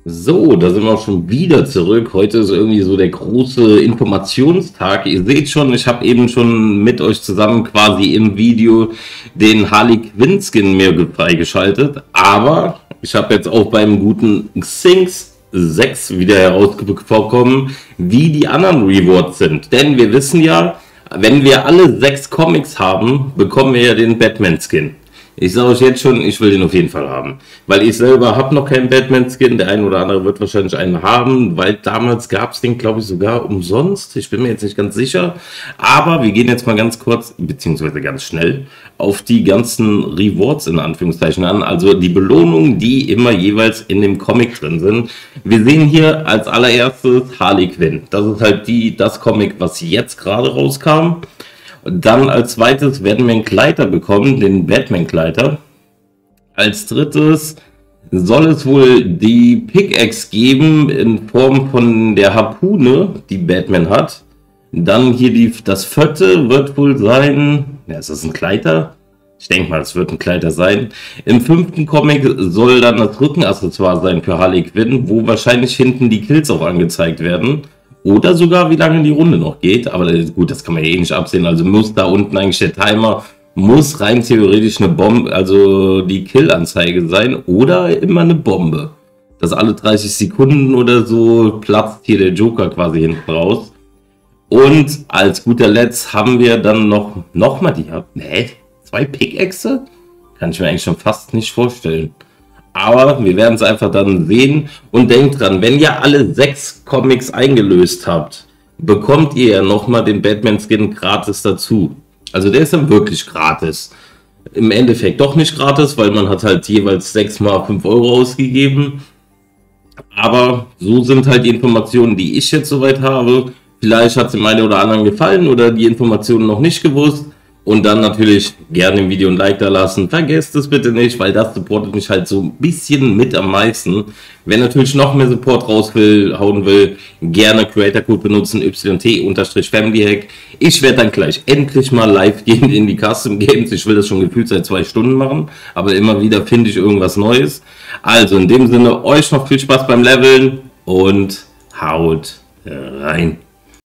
So, da sind wir auch schon wieder zurück. Heute ist irgendwie so der große Informationstag. Ihr seht schon, ich habe eben schon mit euch zusammen quasi im Video den Harley Quinn Skin mir freigeschaltet. Aber ich habe jetzt auch beim guten Xinx 6 wieder herausbekommen, wie die anderen Rewards sind. Denn wir wissen ja, wenn wir alle 6 Comics haben, bekommen wir ja den Batman Skin. Ich sage euch jetzt schon, ich will den auf jeden Fall haben. Weil ich selber habe noch keinen Batman-Skin. Der eine oder andere wird wahrscheinlich einen haben, weil damals gab es den, glaube ich, sogar umsonst. Ich bin mir jetzt nicht ganz sicher. Aber wir gehen jetzt mal ganz kurz, beziehungsweise ganz schnell, auf die ganzen Rewards in Anführungszeichen an. Also die Belohnungen, die immer jeweils in dem Comic drin sind. Wir sehen hier als allererstes Harley Quinn. Das ist halt das Comic, was jetzt gerade rauskam. Dann als zweites werden wir einen Kleider bekommen, den Batman-Kleider. Als drittes soll es wohl die Pickaxe geben in Form von der Harpune, die Batman hat. Dann hier das vierte wird wohl sein, ja, ist das ein Kleider? Ich denke mal, es wird ein Kleider sein. Im 5. Comic soll dann das Rückenaccessoire sein für Harley Quinn, wo wahrscheinlich hinten die Kills auch angezeigt werden. Oder sogar, wie lange die Runde noch geht. Aber gut, das kann man ja eh nicht absehen. Also muss da unten eigentlich der Timer, muss rein theoretisch eine Bombe, also die Kill-Anzeige sein. Oder immer eine Bombe. Dass alle 30 Sekunden oder so platzt hier der Joker quasi hinten raus. Und als guter Letzt haben wir dann noch mal die, 2 Pickaxe? Kann ich mir eigentlich schon fast nicht vorstellen. Aber wir werden es einfach dann sehen. Und denkt dran, wenn ihr alle 6 Comics eingelöst habt, bekommt ihr ja nochmal den Batman-Skin gratis dazu. Also der ist dann wirklich gratis. Im Endeffekt doch nicht gratis, weil man hat halt jeweils 6 mal 5 Euro ausgegeben. Aber so sind halt die Informationen, die ich jetzt soweit habe. Vielleicht hat es dem einen oder anderen gefallen oder die Informationen noch nicht gewusst. Und dann natürlich gerne im Video ein Like da lassen. Vergesst es bitte nicht, weil das supportet mich halt so ein bisschen mit am meisten. Wer natürlich noch mehr Support hauen will, gerne Creator Code benutzen, YT_FamilyHack. Ich werde dann gleich endlich mal live gehen in die Custom Games. Ich will das schon gefühlt seit 2 Stunden machen, aber immer wieder finde ich irgendwas Neues. Also in dem Sinne, euch noch viel Spaß beim Leveln und haut rein.